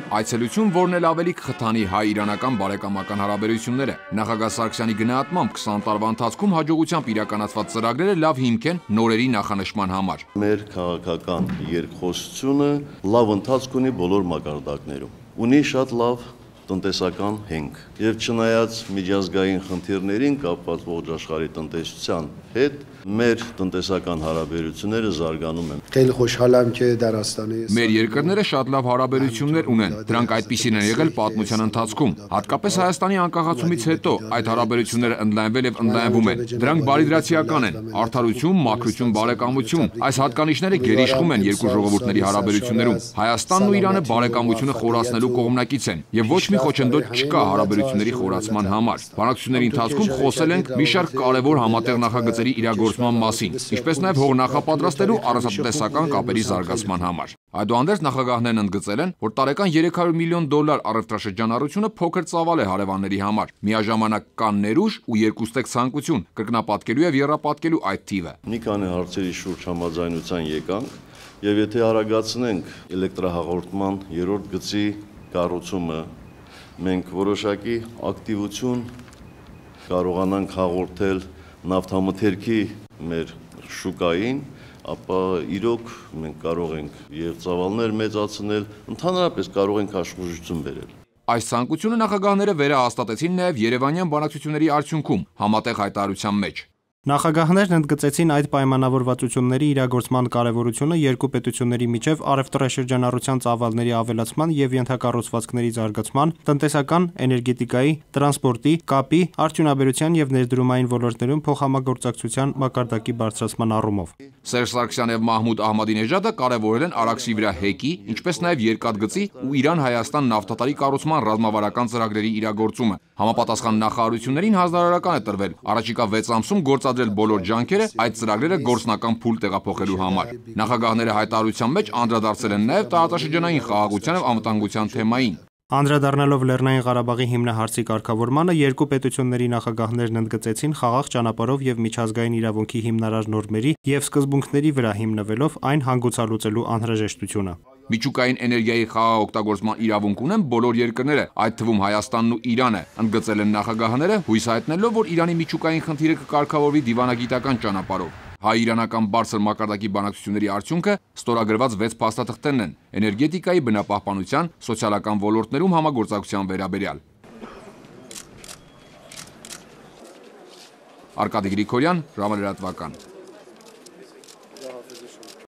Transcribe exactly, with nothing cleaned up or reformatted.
Այցելություն, որն էլ ավելի կխթանի հայ-իրանական բարեկամական հարաբերությունները։ Նախագահ Սարգսյանի գնահատմամբ քսան տարվա ընթացքում հաջողությամբ իրականացված ծրագրերը լավ հիմք են նորերի նախանշման համար։ Մեր քաղաքական երկխոսությունը լավ ընթացք ունի բոլոր մակարդակներում։ Ունի շատ լավ տնտեսական հենք եւ չնայած միջազգային խնդիրներին կապված ողջ աշխարհի տնտեսության հետ մեր տնտեսական հարաբերությունները զարգանում են։ Խելի խոշհալ եմ că Դարաստանի Մեր երկրները շատ լավ հարաբերություններ ունեն։ Դրանք այդպիսին են եղել պատմության ընթացքում։ Հատկապես Հայաստանի անկախացումից հետո այդ հարաբերությունները ընդլայնվել եւ ընդլայնվում են։ Դրանք բարիդրացիական են։ Արդարություն, մաքրություն, բարեկամություն։ Այս հատկանիշները գերիշխում են երկու ժողովուրդների հարաբերություններում։ Հայաստանն ու Իրանը բարեկամությունը խորացնելու կողմնակից են եւ ոչ մի խոչընդոտ չկա հարաբերությունների խորացման համար։ Բանակցությունների ընթացքում խոսել ենք մի շարք կարևոր համատեղ նախագծերի իրագործման մասին, ինչպես նաև հող նախապատրաստելու առանձնատնտեսական կապերի զարգացման համար։ Այդուհանդերձ նախագահներն ընդգծել են, որ տարեկան երեք հարյուր միլիոն դոլար առևտրաշրջանառությունը փոքր ծավալ է հարևանների համար։ Միաժամանակ կան ներուժ ու երկուստեք ցանկություն կրկնապատկելու եւ եռապատկելու այդ թիվը։ Մի քանի հարցերի շուրջ համաձայնության եկանք եւ եթե արագացնենք էլեկտրահաղորդման երրորդ գծի կառուցումը, մենք որոշակի ակտիվություն կարողանանք հաղորդել նավթամթերքի մեր շուկային, ապա իրոք մենք կարող ենք եւ ծավալներ մեծացնել, ընդհանրապես կարող ենք աշխուժություն բերել։ Այս ցանկությունը նախագահները վերահաստատեցին նաև Երևանյան բանակցությունների արդյունքում համատեղ հայտարարության մեջ։ Նախագահներն ընդգծեցին այդ պայմանավորվածությունների իրագործման կարևորությունը երկու պետությունների միջև առևտրաշրջանառության ծավալների ավելացման եւ ենթակառուցվածքների զարգացման, տնտեսական, էներգետիկայի, տրանսպորտի, կապի, արդյունաբերության եւ ներդրումային ոլորտներում փոխհամագործակցության մակարդակի բարձրացման առումով։ Սերժ Սարգսյանը եւ Մահմուդ Ահմադինեժադը կարևորել են Արաքսի վրա հեկի, ինչպես նաև երկաթգծի ու Իրան-Հայաստան նավթատարի կառուցման ռազմավարական ծրագրերի իրագործումը։ Համապատասխան նախարարություններին հանձնարարական է տրվել առաջիկա վեց ամսում գործադրել բոլոր ջանքերը այդ ծրագրերը գործնական փուլ տեղափոխելու համար։ Նախագահները հայտարարության մեջ անդրադարձել են նաև տարածաշրջանային խաղաղության եւ անվտանգության թեմային։ Անդրադառնալով Լեռնային Ղարաբաղի հիմնահարցի կարգավորմանը, երկու պետությունների նախագահներն ընդգծեցին խաղաղ ճանապարհով եւ միջազգային իրավունքի հիմնարար նորմերի եւ սկզբունքների վրա հիմնվելով այն հանգուցալուծելու անհրաժեշտությունը։ Միջուկային էներգիայի խաղաղ օգտագործման իրավունք ունեն բոլոր երկրները, այդ թվում Հայաստանն ու Իրանը, ընդգծել են նախագահները, հույս հայտնելով, որ Իրանի միջուկային խնդիրը կկարգավորվի դիվանագիտական ճանապարհով։ Հայ-իրանական բարձր մակարդակի բանակցությունների արդյունքը ստորագրված վեց փաստաթղթերն են էներգետիկայի, բնապահպանության, սոցիալական ոլորտներում համագործակցության վերաբերյալ։ Արկադի Գրիգորյան, ժամանակ լրատվական։